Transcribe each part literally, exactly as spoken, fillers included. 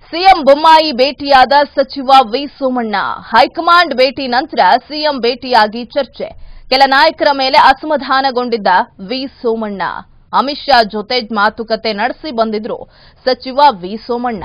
CM Bommai ಭೇಟಿಯಾದ ಸಚಿವ V Somanna. High command ಭೇಟಿ ನಂತರ ಸಿಎಂ ಭೇಟಿಯಾಗಿ ಚರ್ಚೆ. ಕೆಲ ನಾಯಕರ ಮೇಲೆ ಅಸಮಾಧಾನಗೊಂಡಿದ್ದ ವಿ ಸೋಮಣ್ಣ. ಅಮಿತ್ ಶಾ ಜೊತೆ ಮಾತುಕತೆ ನಡೆಸಿ ಬಂದಿದ್ರು ಸಚಿವ ವಿ ಸೋಮಣ್ಣ.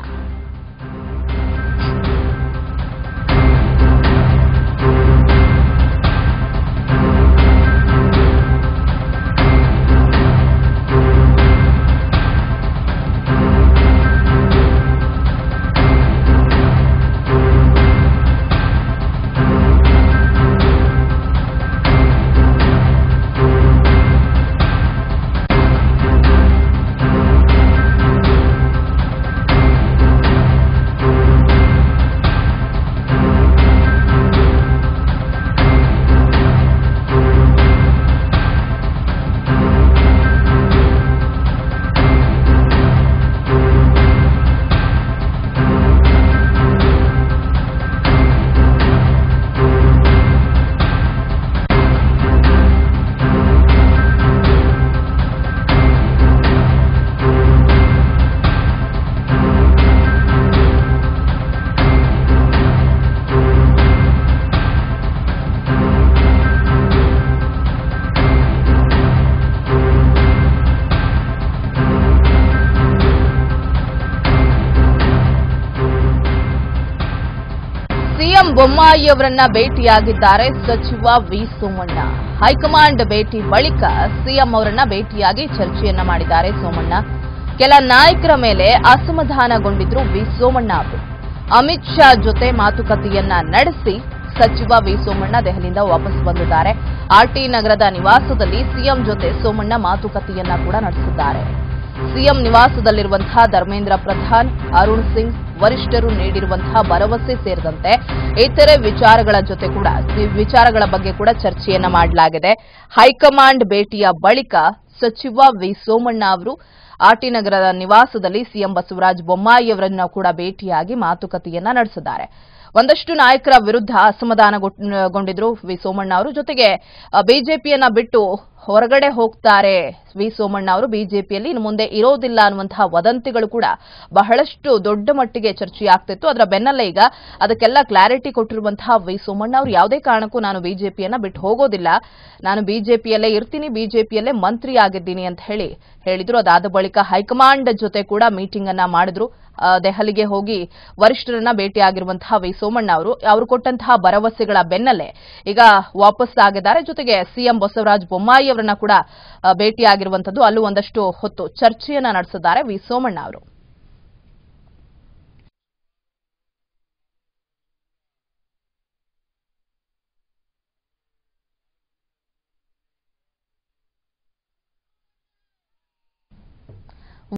ಸಿಎಂ ಬೊಮ್ಮಾಯಿ ಅವರನ್ನ ಭೇಟಿಯಾಗಿದ್ದಾರೆ ಸಚಿವ ವಿ ಸೋಮಣ್ಣ. ಹೈಕಮಾಂಡ್ ಭೇಟಿ ಬಳಿಕ ಸಿಎಂ ಅವರನ್ನ ಭೇಟಿಯಾಗಿ ಚರ್ಚೆಯನ್ನ ಮಾಡಿದ್ದಾರೆ ಸೋಮಣ್ಣ. ಕೆಲ ನಾಯಕರ ಮೇಲೆ ಅಸಮಾಧಾನಗೊಂಡಿದ್ರು ವಿ ಸೋಮಣ್ಣ ಅವರು. ಅಮಿತ್ ಶಾ ಜೊತೆ ಮಾತುಕತೆಯನ್ನ ನಡೆಸಿ ಸಚಿವ ವಿ ಸೋಮಣ್ಣ ದೆಹಲಿಯಿಂದ ವಾಪಸ್ ಬಂದಿದ್ದಾರೆ. ಆರ್ಟಿ ನಗರದ ನಿವಾಸದಲ್ಲಿ ಸಿಎಂ ಜೊತೆ ಸೋಮಣ್ಣ ಮಾತುಕತೆಯನ್ನ ಕೂಡ ನಡೆಸಿದ್ದಾರೆ. ಸಿಎಂ ನಿವಾಸದಲ್ಲಿರುವಂತಹ ಧರ್ಮೇಂದ್ರ ಪ್ರಧಾನ್, ಅರುಣ್ ಸಿಂಗ್ ವರಿಷ್ಠರು ನೀಡಿರುವಂತಹ ಭರವಸೆ ಸೇರಿದಂತೆ ಇತರೆ ವಿಚಾರಗಳ ಜೊತೆ ಕೂಡ ವಿಚಾರಗಳ ಬಗ್ಗೆ ಕೂಡ ಚರ್ಚೆಯನ್ನ ಮಾಡಲಾಗಿದೆ. ಹೈಕಮಾಂಡ್ ಭೇಟಿಯ ಬಳಿಕ ಸಚಿವ ವಿ ಸೋಮಣ್ಣ ಅವರು ಆರ್ಟಿ ನಗರದ ನಿವಾಸದಲ್ಲಿ ಸಿಎಂ ಬಸವರಾಜ ಬೊಮ್ಮಾಯಿ ಅವರನ್ನು ಕೂಡ ಭೇಟಿಯಾಗಿ ಮಾತುಕತೆಯನ್ನ ನಡೆಸಿದ್ದಾರೆ. ಒಂದಷ್ಟು ನಾಯಕರ ವಿರುದ್ಧ ಅಸಮಾಧಾನಗೊಂಡಿದ್ರು ವಿ ಸೋಮಣ್ಣ ಅವರು. ಜೊತೆಗೆ ಬಿಜೆಪಿಯನ್ನ ಬಿಟ್ಟು ಹೊರಗಡೆ ಹೋಗ್ತಾರೆ ವಿ ಸೋಮಣ್ಣ ಅವರು, ಬಿಜೆಪಿಯಲ್ಲಿ ಇನ್ನು ಮುಂದೆ ಇರೋದಿಲ್ಲ ಅನ್ನುವಂತಹ ವದಂತಿಗಳು ಕೂಡ ಬಹಳಷ್ಟು ದೊಡ್ಡ ಮಟ್ಟಿಗೆ ಚರ್ಚೆಯಾಗ್ತಿತ್ತು. ಅದರ ಬೆನ್ನಲ್ಲೇ ಈಗ ಅದಕ್ಕೆಲ್ಲ ಕ್ಲಾರಿಟಿ ಕೊಟ್ಟಿರುವಂತಹ ವಿ ಸೋಮಣ್ಣ ಅವರು ಯಾವುದೇ ಕಾರಣಕ್ಕೂ ನಾನು ಬಿಜೆಪಿಯನ್ನ ಬಿಟ್ಟು ಹೋಗೋದಿಲ್ಲ, ನಾನು ಬಿಜೆಪಿಯಲ್ಲೇ ಇರ್ತೀನಿ, ಬಿಜೆಪಿಯಲ್ಲೇ ಮಂತ್ರಿ ಆಗಿದ್ದೀನಿ ಅಂತ ಹೇಳಿ ಹೇಳಿದ್ರು. ಅದಾದ ಬಳಿಕ ಹೈಕಮಾಂಡ್ ಜೊತೆ ಕೂಡ ಮೀಟಿಂಗ್ ಅನ್ನ ಮಾಡಿದ್ರು. ದೆಹಲಿಗೆ ಹೋಗಿ ವರಿಷ್ಠರನ್ನ ಭೇಟಿಯಾಗಿರುವಂತಹ ವಿ ಸೋಮಣ್ಣ ಅವರು ಅವರು ಕೊಟ್ಟಂತಹ ಭರವಸೆಗಳ ಬೆನ್ನಲ್ಲೇ ಈಗ ವಾಪಸ್ ಆಗಿದ್ದಾರೆ. ಜೊತೆಗೆ ಸಿಎಂ ಬಸವರಾಜ ಬೊಮ್ಮಾಯಿ ಅವರನ್ನ ಕೂಡ ಭೇಟಿಯಾಗಿರುವಂತದ್ದು, ಅಲ್ಲೂ ಒಂದಷ್ಟು ಹೊತ್ತು ಚರ್ಚೆಯನ್ನ ನಡೆಸಿದ್ದಾರೆ ವಿ ಸೋಮಣ್ಣ ಅವರು.